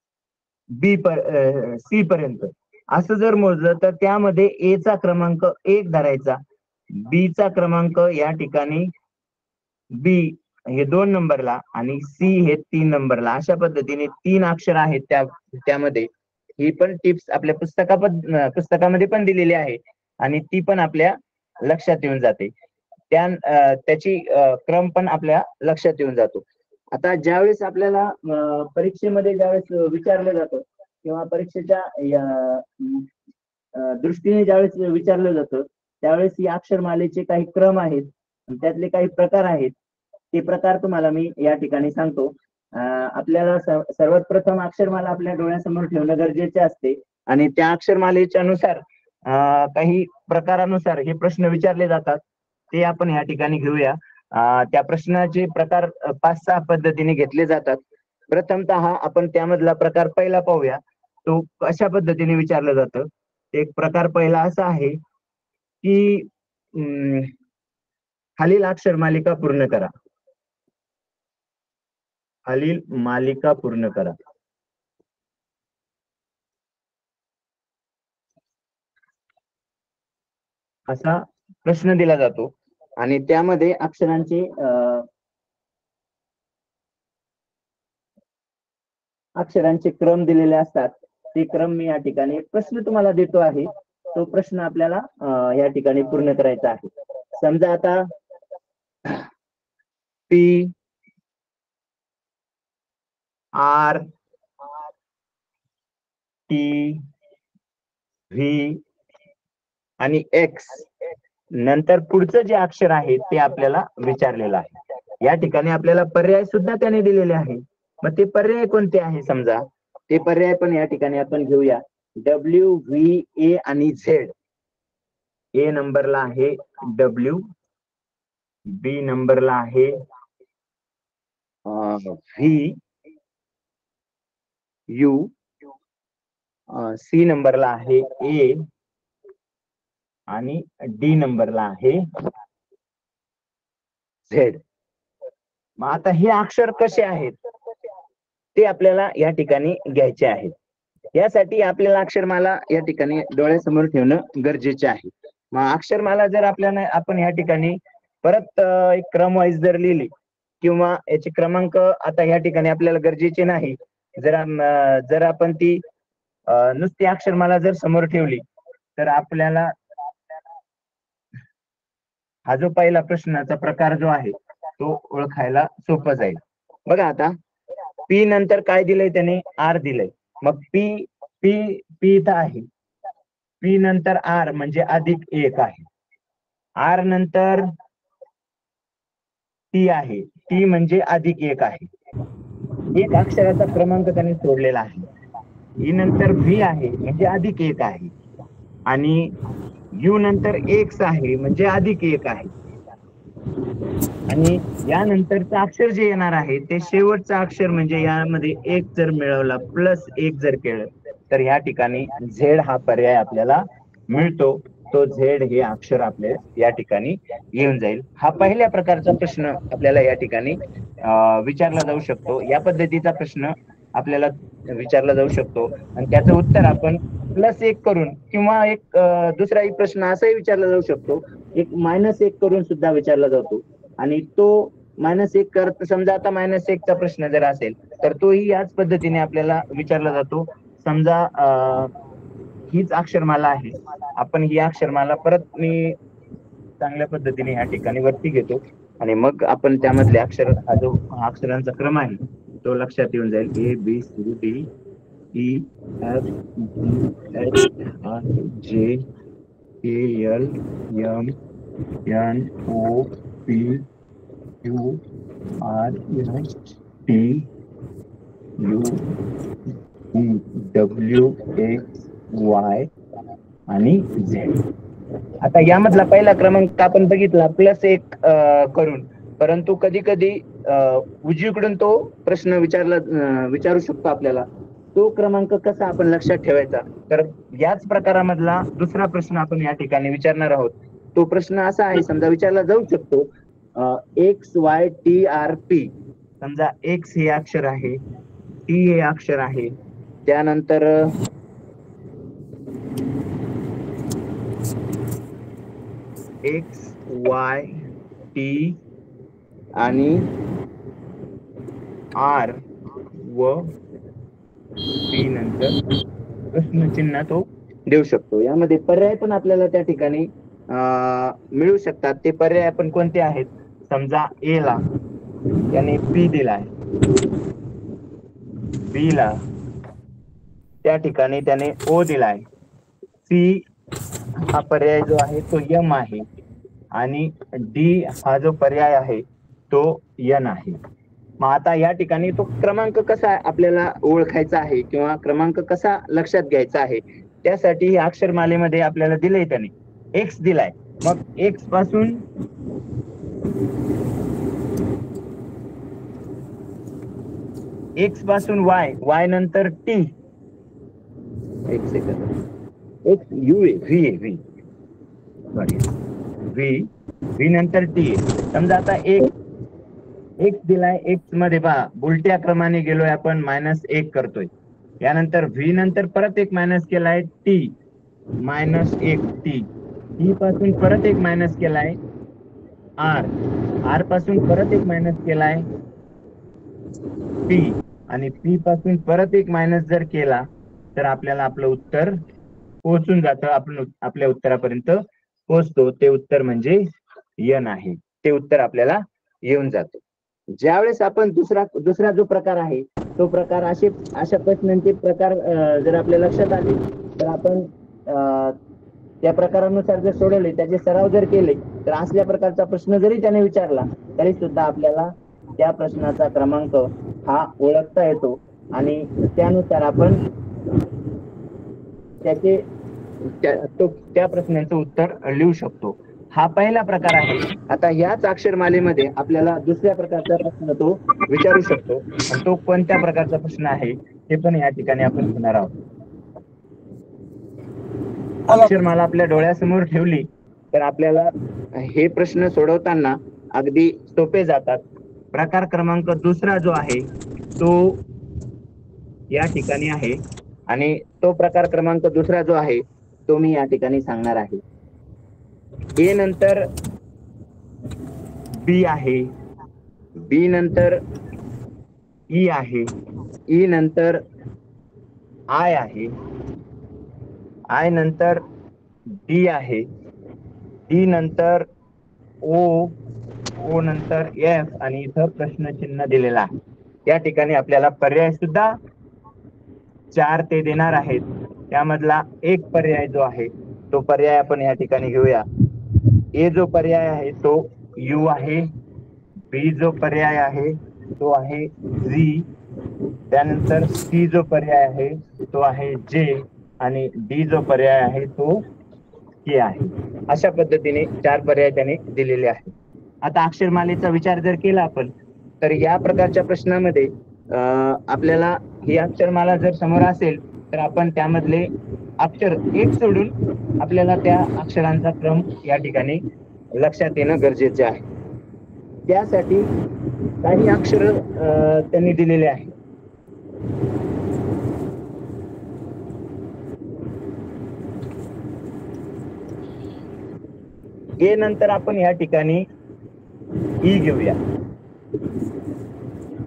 [SPEAKER 2] सी पर्यंत असं जर मोजलं तर त्यामध्ये ए चा क्रमांक 1 धरायचा, बी चा क्रमांक या ठिकाणी बी हे 2 नंबरला आणि सी हे 3 नंबरला. अशा पद्धतीने 3 अक्षर आहेत त्यामध्ये. ही पण टिप्स आपल्या पुस्तकामध्ये पण दिलेली आहे आणि ती पण आपल्या लक्षात येऊन जाते. त्याची क्रम पण आपल्या लक्षात येऊन जातो. आता ज्यावेळेस आपल्याला परीक्षेमध्ये ज्यावेळेस विचारलं जातं किंवा परीक्षेच्या दृष्टीने ज्यावेळेस विचारलं जातं त्यावेळेस या अक्षरमालेचे काही क्रम आहेत, त्यातले काही प्रकार आहेत. ते प्रकार तुम्हाला मी या ठिकाणी सांगतो. आपल्याला सर्वात प्रथम अक्षरमाला आपल्या डोळ्यासमोर ठेवणं गरजेचे असते आणि त्या अक्षरमालेच्या नुसार काही प्रकारानुसार हे प्रश्न विचारले जातात. ते आपण या ठिकाणी घेऊया. त्या प्रश्नाचे प्रकार 5-6 पद्धतीने घेतले जातात. प्रथमतः आपण त्यामधला प्रकार पहिला पाहूया. तो कशा पद्धतीने विचारलं जातं. एक प्रकार पहिला असा आहे की खालील अक्षर मालिका पूर्ण करा. खालील मालिका पूर्ण करा. असा प्रश्न दिला जातो आणि त्यामध्ये अक्षरांचे क्रम दिलेले असतात. ते क्रम मी या ठिकाणी प्रश्न तुम्हाला देतो आहे. तो प्रश्न आपल्याला या ठिकाणी पूर्ण करायचा आहे. समजा आता पी आर टी व्ही आणि एक्स नंतर पुढचं जे अक्षर आहे ते आपल्याला विचारलेलं आहे. या ठिकाणी आपल्याला पर्याय सुद्धा त्याने दिलेले आहे. मग ते पर्याय कोणते आहे समजा ते पर्याय पण या ठिकाणी आपण घेऊया. डब्ल्यू व्ही ए आणि झेड. ए नंबरला आहे डब्ल्यू, बी नंबरला आहे व्ही यू, सी नंबरला आहे ए आणि डी नंबरला आहे झेड. मग आता हे अक्षर कसे आहेत ते आपल्याला या ठिकाणी घ्यायचे आहेत. यासाठी आपल्याला अक्षरमाला या ठिकाणी डोळ्यासमोर ठेवणं गरजेचे आहे. मग अक्षरमाला जर आपण या ठिकाणी परत एक क्रम वाईज जर लिहिली किंवा याचे क्रमांक आता या ठिकाणी आपल्याला गरजेचे नाही. जर आपण ती नुसती अक्षरमाला जर समोर ठेवली तर आपल्याला हा जो पहिला प्रश्नाचा प्रकार जो आहे तो ओळखायला सोपं जाईल. बघा आता पी नंतर काय दिलंय त्याने आर दिलंय. मग पी इथं आहे. पी नंतर आर म्हणजे +1 आहे. आर नंतर टी आहे. टी म्हणजे +1 आहे. एक अक्षराचा क्रमांक त्याने सोडलेला आहे. ई नंतर व्ही आहे म्हणजे +1 आहे आणि यू नंतर एक्स आहे म्हणजे +1 आहे आणि यानंतरचं अक्षर जे येणार आहे ते शेवटचं अक्षर म्हणजे यामध्ये 1 जर मिळवला +1 जर केलं तर या ठिकाणी झेड हा पर्याय आपल्याला मिळतो. तो झेड हे अक्षर आपल्या या ठिकाणी येऊन जाईल. हा पहिल्या प्रकारचा प्रश्न आपल्याला या ठिकाणी विचारला जाऊ शकतो. या पद्धतीचा प्रश्न आपल्याला विचारला जाऊ शकतो आणि त्याचं उत्तर आपण +1 करून किंवा एक दुसराही प्रश्न असाही विचारला जाऊ शकतो. एक -1 करून सुद्धा विचारला जातो आणि तो -1 करत समजा आता -1 चा प्रश्न जर असेल तर तोही याच पद्धतीने आपल्याला विचारला जातो. समजा हीच अक्षरमाला आहे, आपण ही अक्षरमाला परत मी चांगल्या पद्धतीने या ठिकाणी वरती घेतो आणि मग आपण त्यामधले अक्षर हा जो अक्षरांचा क्रम आहे तो लक्षात येऊन जाईल. A B C D E F G H I J K L M N O P Q R S T U V W X Y आणि Z. आता यामधला पहिला क्रमांक आपण बघितला +1 करून, परंतु कधी कधी उजवीकडून तो प्रश्न विचारू शकतो आपल्याला. तो क्रमांक कसा आपण लक्षात ठेवायचा, तर याच प्रकारामधला दुसरा प्रश्न आपण या ठिकाणी विचारणार आहोत. तो प्रश्न असा आहे, समजा विचारला जाऊ शकतो XYTRP. समजा X हे अक्षर आहे, T हे अक्षर आहे, त्यानंतर X Y T आणि R व P नंतर प्रश्नचिन्ह तो देऊ शकतो. यामध्ये पर्याय पण आपल्याला त्या ठिकाणी मिळू शकतात. ते पर्याय आपण कोणते आहेत, समजा A ला त्याने P दिलाय, B ला त्या ठिकाणी त्याने O दिलाय, C हा पर्याय जो आहे तो M आहे आणि D हा जो पर्याय आहे तो N आहे. मग आता या ठिकाणी तो क्रमांक कसा आपल्याला ओळखायचा आहे किंवा क्रमांक कसा लक्षात घ्यायचा आहे, त्यासाठी अक्षरमालेमध्ये आपल्याला दिलंय त्याने X दिलाय. मग X पासून Y, Y नंतर T, एक second, X U V V नंतर T. समजा आता X दिलाय, X मध्ये पहा उलट्या क्रमाने गेलोय आपण, -1 करतोय. यानंतर V नंतर परत एक मायनस केलाय T, -1 T. T पासून परत एक मायनस केलाय R पासून परत एक मायनस केलाय P आणि P पासून परत एक मायनस जर केला तर आपल्याला आपलं उत्तर पोहोचून जातं. आपण आपल्या उत्तरापर्यंत पोहोचतो. ते उत्तर म्हणजे N आहे. ते उत्तर आपल्याला येऊन जातं. ज्यावेळेस आपण दुसरा जो प्रकार आहे तो प्रकार अशा प्रश्नांचे प्रकार जर आपल्या लक्षात आले तर आपण त्या प्रकारानुसार जर सोडवले, त्याचे सराव जर केले तर असल्या प्रकारचा प्रश्न जरी त्याने विचारला तरी सुद्धा आपल्याला त्या प्रश्नाचा क्रमांक हा ओळखता येतो आणि त्यानुसार आपण त्या प्रश्नाचं उत्तर लिहू शकतो. हा पहिला प्रकार आहे. आता याच अक्षरमालेमध्ये आपल्याला दुसऱ्या प्रकारचा प्रश्न तो विचारू शकतो. तो कोणत्या प्रकारचा प्रश्न आहे ते पण या ठिकाणी आपण घेणार आहोत. अक्षरमाला आपल्या डोळ्यासमोर ठेवली तर आपल्याला हे प्रश्न सोडवताना अगदी सोपे जातात. प्रकार क्रमांक दुसरा जो आहे तो या ठिकाणी आहे आणि तो प्रकार क्रमांक दुसरा जो आहे तो मी या ठिकाणी सांगणार आहे. A नंतर B आहे, B नंतर E आहे, E नंतर I आहे, I नंतर D आहे, D नंतर O, O नंतर F आणि इथं प्रश्नचिन्ह दिलेला आहे. या ठिकाणी आपल्याला पर्याय सुद्धा 4 ते देणार आहेत. त्यामधला एक पर्याय जो आहे तो पर्याय आपण या ठिकाणी घेऊया. A जो पर्याय आहे तो U आहे, B जो पर्याय आहे तो आहे Z, त्यानंतर C जो पर्याय आहे तो आहे J आणि D जो पर्याय आहे तो K आहे. अशा पद्धतीने 4 पर्याय त्याने दिलेले आहेत. आता अक्षरमालेचा विचार जर केला आपण तर या प्रकारच्या प्रश्नामध्ये आपल्याला ही अक्षरमाला जर समोर असेल तर आपण त्यामधले अक्षर एक सोडून आपल्याला त्या अक्षरांचा क्रम या ठिकाणी लक्षात येणं गरजेचे आहे. त्यासाठी काही अक्षर त्यांनी दिलेले आहे. A नंतर आपण या ठिकाणी E घेऊया.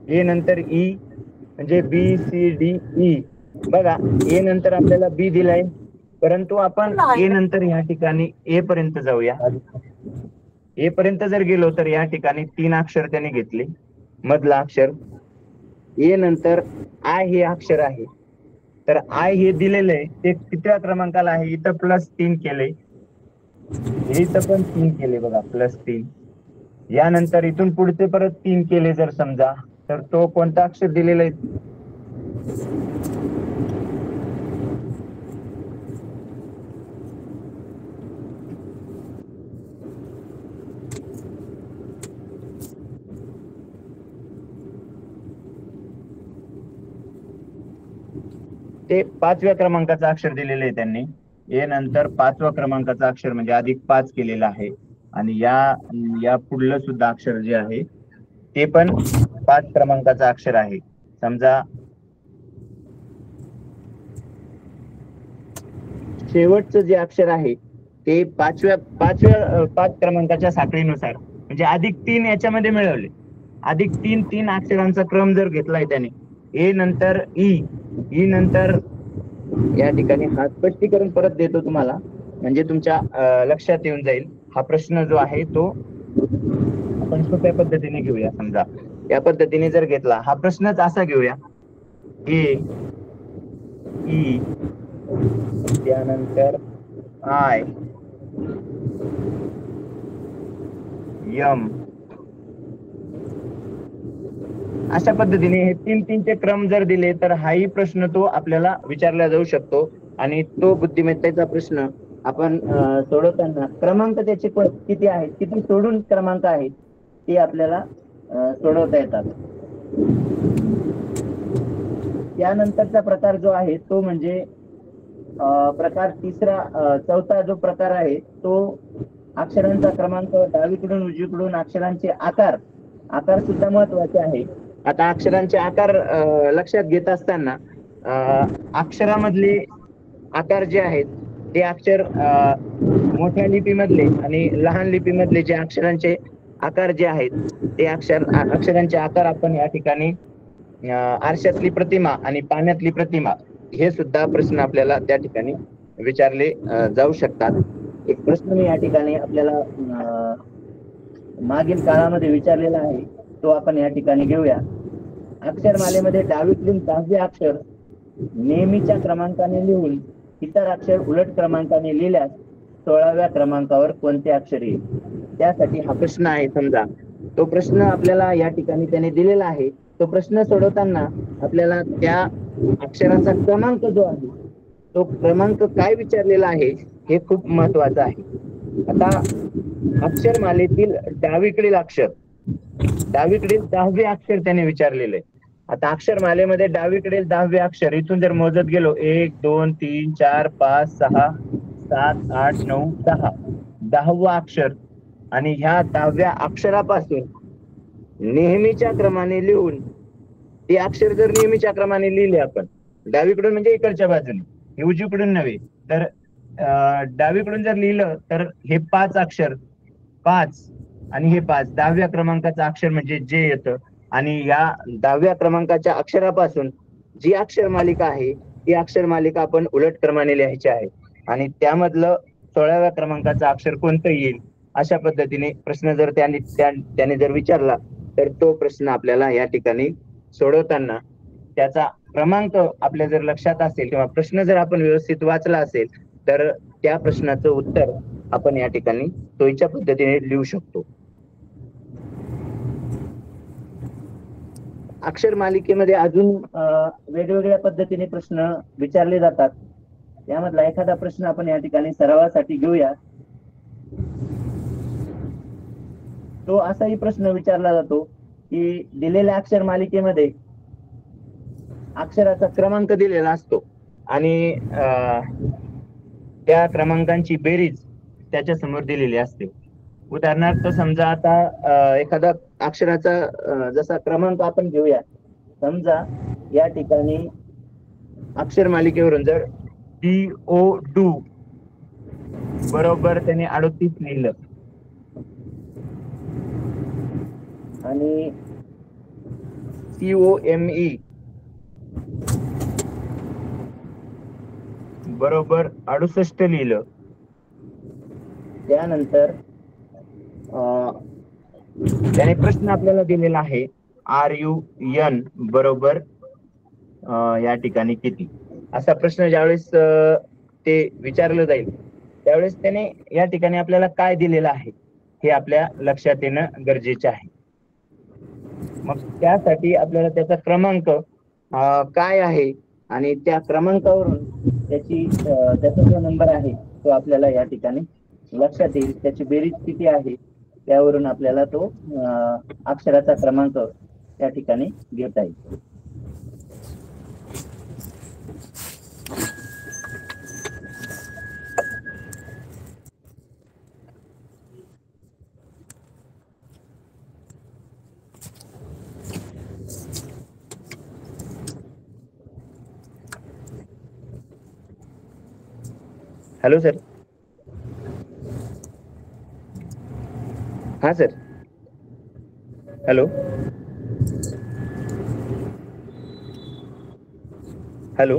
[SPEAKER 2] ए नंतर ई म्हणजे बी सी डी ई. बघा ए नंतर आपल्याला बी दिलाय, परंतु आपण ए नंतर या ठिकाणी ए पर्यंत जाऊया. ए पर्यंत जर गेलो तर या ठिकाणी 3 अक्षर त्याने घेतले. मधला अक्षर ए नंतर आय हे अक्षर आहे, तर आय हे दिलेलं आहे ते कितव्या क्रमांकाला आहे? इथं +3 केले, इथं पण 3 केले बघा, +3. यानंतर इथून पुढचे परत 3 केले जर समजा, तर तो कोणता अक्षर दिलेला आहे? ते 5व्या क्रमांकाचा अक्षर दिलेलं आहे त्यांनी. ए नंतर 5व्या क्रमांकाचा अक्षर म्हणजे +5 केलेला आहे. आणि या पुढलं सुद्धा अक्षर जे आहे ते पण 5 क्रमांकाचा अक्षर आहे. समजा शेवटचं जे अक्षर आहे ते 5 क्रमांकाच्या साखळीनुसार म्हणजे +3 याच्यामध्ये मिळवले. +3 अक्षरांचा क्रम जर घेतलाय त्याने, ए नंतर ई, ई नंतर या ठिकाणी हा स्पष्टीकरण परत देतो तुम्हाला म्हणजे तुमच्या लक्षात येऊन जाईल. हा प्रश्न जो आहे तो आपण सोप्या पद्धतीने घेऊया. समजा या पद्धतीने जर घेतला, हा प्रश्नच असा घेऊया, ए ई त्यानंतर आय एम, अशा पद्धतीने हे 3-3चे क्रम जर दिले तर हाही प्रश्न तो आपल्याला विचारला जाऊ शकतो. आणि तो बुद्धिमत्तेचा प्रश्न आपण सोडवताना क्रमांक त्याचे किती आहेत, किती सोडून क्रमांक आहेत ते आपल्याला सोडवता येतात. त्यानंतरचा प्रकार जो आहे तो म्हणजे प्रकार चौथा जो प्रकार आहे तो अक्षरांचा क्रमांक, डावीकडून उजवीकडून अक्षरांचे आकार सुद्धा महत्वाचे आहे. आता अक्षरांचे आकार लक्षात घेत असताना अक्षरामधले आकार जे आहेत ते अक्षर मोठ्या लिपीमधले आणि लहान लिपीमधले जे अक्षरांचे आकार जे आहेत ते अक्षरांचे आकार आपण या ठिकाणी आरशातली प्रतिमा आणि पाण्यातली प्रतिमा हे सुद्धा प्रश्न आपल्याला त्या ठिकाणी विचारले जाऊ शकतात. एक प्रश्न मी या ठिकाणी आपल्याला मागील काळामध्ये विचारलेला आहे तो आपण या ठिकाणी घेऊया. अक्षरमालेमध्ये डावीकडून 10वे अक्षर नेहमीच्या क्रमांकाने लिहून इतर अक्षर उलट क्रमांकाने लिहिल्यास 16व्या क्रमांकावर कोणते अक्षर येईल? त्यासाठी हा प्रश्न आहे. समजा तो प्रश्न आपल्याला या ठिकाणी त्याने दिलेला आहे. तो प्रश्न सोडवताना आपल्याला त्या अक्षराचा क्रमांक जो आहे तो क्रमांक काय विचारलेला आहे हे खूप महत्वाचं आहे. आता अक्षरमालेतील डावीकडील 10वे अक्षर त्याने विचारलेले. आता अक्षरमालेमध्ये डावीकडील 10वे अक्षर इथून जर मोजत गेलो 1 2 3 4 5 6 7 8 9 10, 10वा अक्षर आणि ह्या 10व्या अक्षरापासून नेहमीच्या क्रमाने लिहून ते अक्षर जर नेहमीच्या क्रमाने लिहिले आपण डावीकडून म्हणजे इकडच्या बाजूने, उजवीकडून नव्हे, तर डावीकडून जर लिहिलं तर हे 5 अक्षर 5 आणि हे 5 10व्या क्रमांकाचं अक्षर म्हणजे जे येतं. आणि या 10व्या क्रमांकाच्या अक्षरापासून जी अक्षर मालिका आहे ती अक्षर मालिका आपण उलट क्रमाने लिहायची आहे आणि त्यामधलं 16व्या क्रमांकाचं अक्षर कोणतं येईल अशा पद्धतीने प्रश्न जर त्याने जर विचारला तर तो प्रश्न आपल्याला या ठिकाणी सोडवताना त्याचा क्रमांक आपल्या जर लक्षात असेल किंवा प्रश्न जर आपण व्यवस्थित वाचला असेल तर त्या प्रश्नाचं उत्तर आपण या ठिकाणी सोयीच्या पद्धतीने लिहू शकतो. अक्षर मालिकेमध्ये अजून वेगवेगळ्या पद्धतीने प्रश्न विचारले जातात. यामधला एखादा प्रश्न आपण या ठिकाणी सरावासाठी घेऊया. तो असाही प्रश्न विचारला जातो की दिलेल्या अक्षर मालिकेमध्ये अक्षराचा क्रमांक दिलेला असतो आणि त्या क्रमांकांची बेरीज त्याच्या समोर दिलेली असते. उदाहरणार्थ समजा आता एखादा अक्षराचा जसा क्रमांक आपण घेऊया. समजा या ठिकाणी अक्षर मालिकेवरून जर DO बरोबर त्याने 38 लिहिलं आणि COME बरोबर 68 लिहिलं. त्यानंतर त्याने प्रश्न आपल्याला दिलेला आहे RUN बरोबर या ठिकाणी किती, असा प्रश्न ज्यावेळेस ते विचारलं जाईल त्यावेळेस त्याने या ठिकाणी आपल्याला काय दिलेलं आहे हे आपल्या लक्षात येणं गरजेचे आहे. मग त्यासाठी आपल्याला त्याचा क्रमांक काय आहे आणि त्या क्रमांकावरून त्याचा जो नंबर आहे तो आपल्याला या ठिकाणी लक्षात येईल. त्याची बेरीज किती आहे त्यावरून आपल्याला तो अक्षराचा क्रमांक त्या ठिकाणी घेता येईल. Hello sir. हा सर. हॅलो. हॅलो.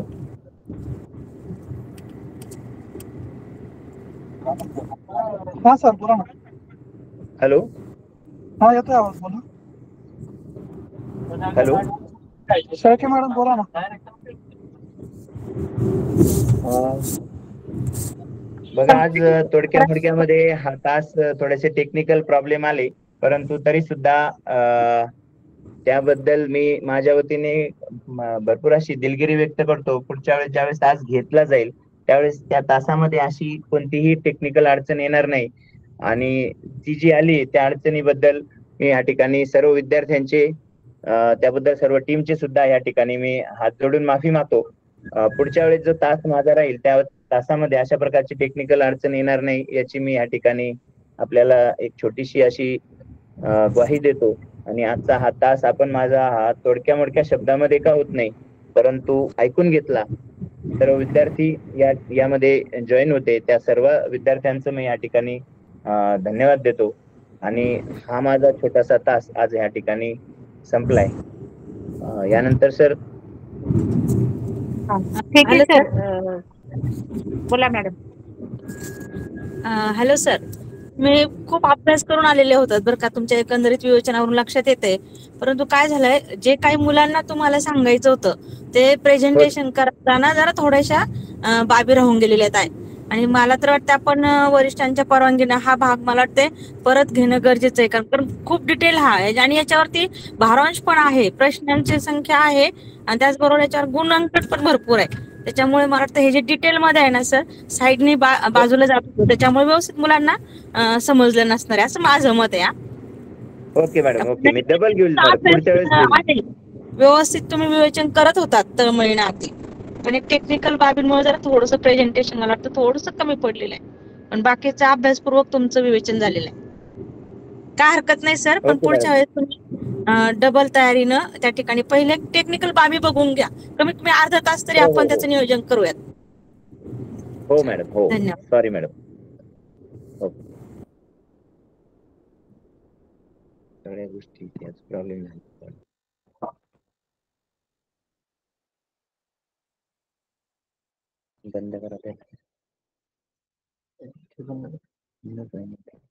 [SPEAKER 5] हा सर बोला ना.
[SPEAKER 2] हॅलो.
[SPEAKER 5] हा येतोय आवाज, बोला.
[SPEAKER 2] हॅलो.
[SPEAKER 5] शेळके मॅडम बोला ना.
[SPEAKER 2] बघा आज थोडक्यामध्ये हा तास थोडेसे टेक्निकल प्रॉब्लेम आले, परंतु तरी सुद्धा त्याबद्दल मी माझ्या वतीने भरपूर अशी दिलगिरी व्यक्त करतो. पुढच्या वेळेस ज्यावेळेस तास घेतला जाईल त्यावेळेस त्या तासामध्ये अशी कोणतीही टेक्निकल अडचण येणार नाही आणि ती जी आली त्या अडचणीबद्दल मी या ठिकाणी सर्व विद्यार्थ्यांचे त्याबद्दल सर्व टीमचे सुद्धा या ठिकाणी मी हात जोडून माफी मागतो. पुढच्या वेळेस जो तास माझा राहील त्या तासामध्ये अशा प्रकारची टेक्निकल अडचण येणार नाही याची मी या ठिकाणी आपल्याला एक छोटीशी अशी ग्वाही देतो. आणि आजचा हा तास आपण माझा हा तोडक्या मोडक्या शब्दामध्ये का होत नाही परंतु ऐकून घेतला, सर्व विद्यार्थी यामध्ये जॉईन होते, त्या सर्व विद्यार्थ्यांचं मी या ठिकाणी धन्यवाद देतो. आणि हा माझा छोटासा तास आज या ठिकाणी संपलाय. यानंतर सर.
[SPEAKER 6] ठीक आहे
[SPEAKER 4] हॅलो
[SPEAKER 6] सर.
[SPEAKER 4] सर.
[SPEAKER 6] बोला मॅडम.
[SPEAKER 4] Hello sir. मी खूप अभ्यास करून आलेले होतात बरं का, तुमच्या एकंदरीत विवेचनावरून लक्षात येते. परंतु काय झालंय, जे काही मुलांना तुम्हाला सांगायचं होतं ते प्रेझेंटेशन करताना जरा थोड्याशा बाबी राहून गेलेल्या आहेत. आणि मला तर वाटतं आपण वरिष्ठांच्या परवानगीनं हा भाग मला वाटते परत घेणं गरजेचं आहे, कारण खूप डिटेल हा आहे आणि याच्यावरती भारांश पण आहे, प्रश्नांची संख्या आहे आणि त्याचबरोबर याच्यावर गुणांक पण भरपूर आहे. त्याच्यामुळे मला वाटतं हे जे डिटेल मध्ये आहे ना सर, साईडने बाजूला जात होतं, त्याच्यामुळे व्यवस्थित मुलांना समजलं नसणार आहे असं माझं मत आहे.
[SPEAKER 2] Okay madam, okay. मी डबल घेईल मॅडम, पुढच्या वेळेस घेईल.
[SPEAKER 4] व्यवस्थित तुम्ही विवेचन करत होतात तळमळीने अगदी, पण टेक्निकल बाबींमुळे जरा थोडंसं प्रेझेंटेशन मला वाटतं थोडंसं कमी पडलेलं आहे, पण बाकीचा अभ्यासपूर्वक तुमचं विवेचन झालेलं आहे. काय हरकत नाही सर, पण
[SPEAKER 2] ओके
[SPEAKER 4] पुढच्या
[SPEAKER 2] मॅडम.
[SPEAKER 4] वेळेस तुम्ही डबल तयारीनं त्या ठिकाणी पहिले टेक्निकल बाबी बघून घ्या. कमीत कमी अर्धा तास तरी
[SPEAKER 2] हो हो
[SPEAKER 4] आपण
[SPEAKER 2] हो
[SPEAKER 4] त्याचं नियोजन करूयात.
[SPEAKER 2] हो मॅडम, हो.
[SPEAKER 4] धन्यवाद.
[SPEAKER 2] Sorry madam. हो. सगळ्या गोष्टी त्याच प्रॉब्लेम झाला. बंद करा ते.